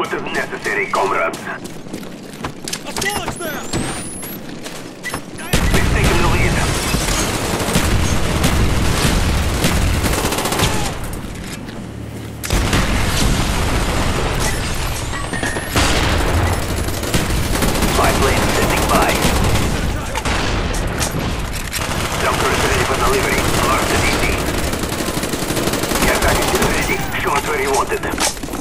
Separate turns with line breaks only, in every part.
wasn't necessary, comrades.
Осколочная!
We've taken the lead. Spy plane standing by. Doctor is ready for delivery. Alert to DC. Care package is ready. Show us where you want it.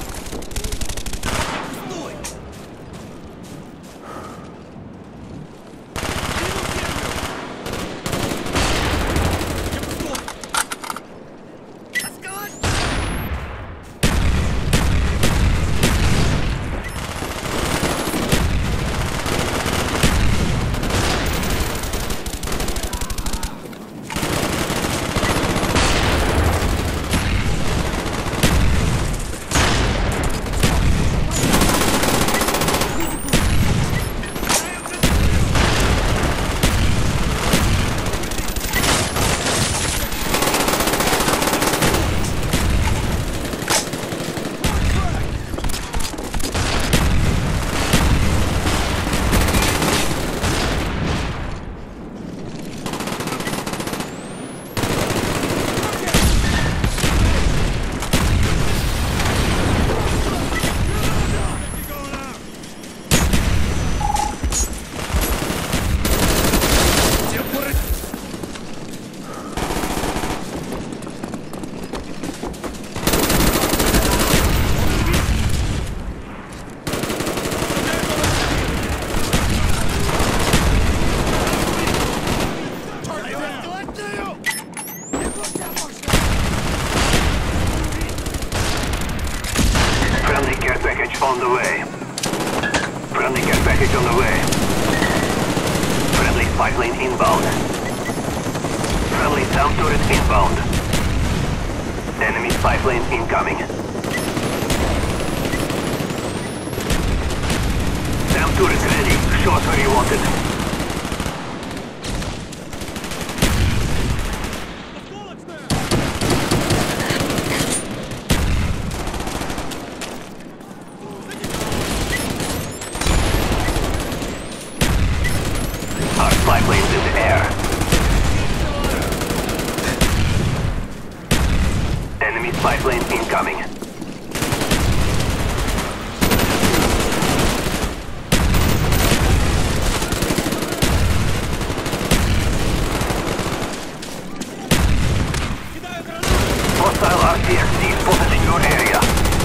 Friendly care package on the way. Friendly care package on the way. Friendly spy plane inbound. Friendly sound turret inbound. Enemy spy plane incoming. Sound turret ready. Show us where you want it. Our spy plane's in the air. Enemy spy plane incoming. Hostile RCXD spotted in your area.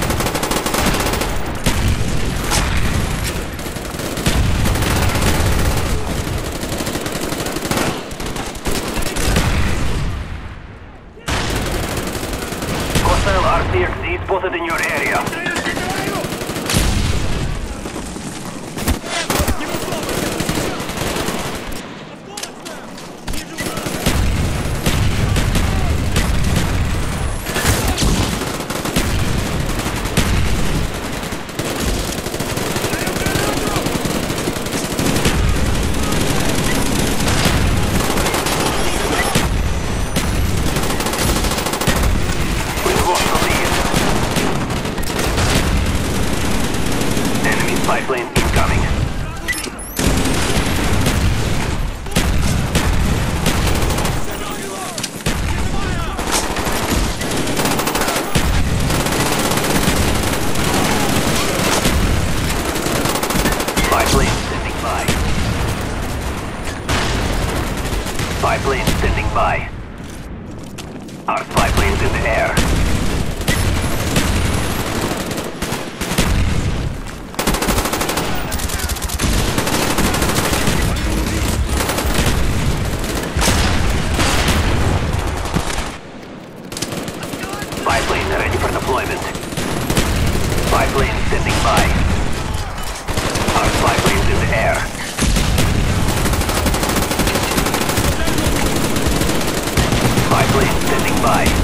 Hostile RCXD spotted in your area. Spy plane incoming. Spy plane standing by. Spy plane standing by. Our spy plane's in the air. Spy plane ready for deployment. Spy plane standing by. Our spy plane's in the air. Spy plane standing by.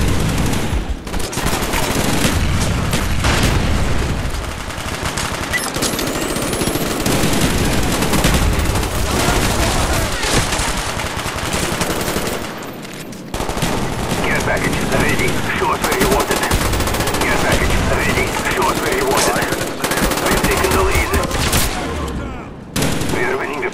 Show us where you want it. Care package ready. Show us where you want it.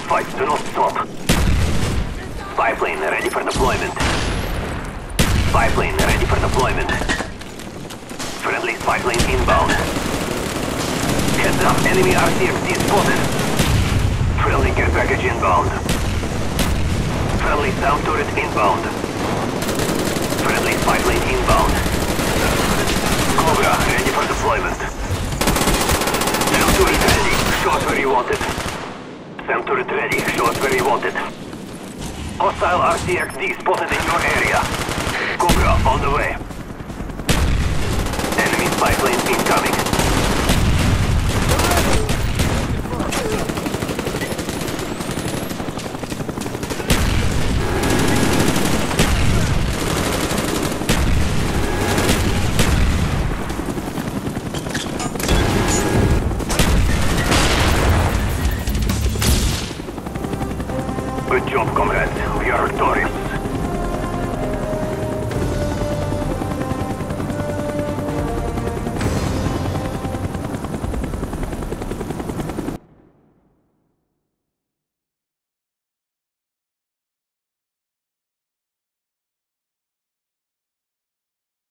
fight, do not stop. Spy plane ready for deployment. Spy plane ready for deployment. Friendly spy plane inbound. Heads up, enemy RCXD spotted. Friendly care package inbound. Friendly sound turret inbound. Friendly spy plane inbound. Cobra ready for deployment. Sound turret ready. Show us where you want it. Sound turret ready. Show us where you want it. Hostile RCXD spotted in your area. Cobra on the way. Enemy spy plane incoming. Good job, comrades. We are victorious.